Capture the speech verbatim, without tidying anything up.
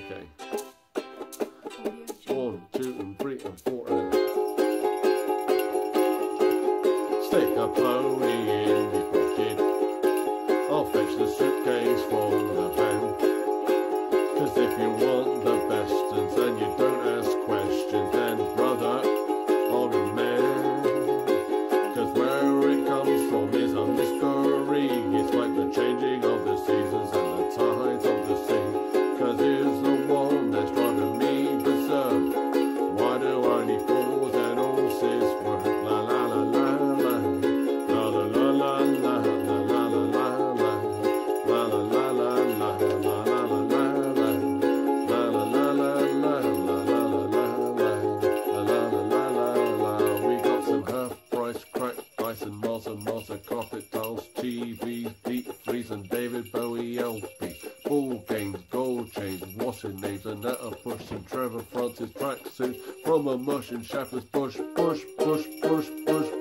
Okay. One, two, and three, and four, and stick a pony in your pocket. I'll fetch the suitcase from the van. Cause if you want the best uns and you don't ask questions, then brother, or a man. Cause where it comes from is a mystery. It's like the changing of the seasons and the tides of the sea. Cause here's the one that's driving me berserk. Why do I need fours and horses work? La la la la la. La la la la la. La la la la la. La la la la la. La la la la la. La la la la la. La la la la la. La la la la la. We got some half price crack ice and moss and moss and carpet tiles, T Vs, deep freeze and David Bowie L P. Ball games, gold chains, washing names, and that a push and Trevor Francis tracksuits from a mush and Shappers bush, push, push, push, push,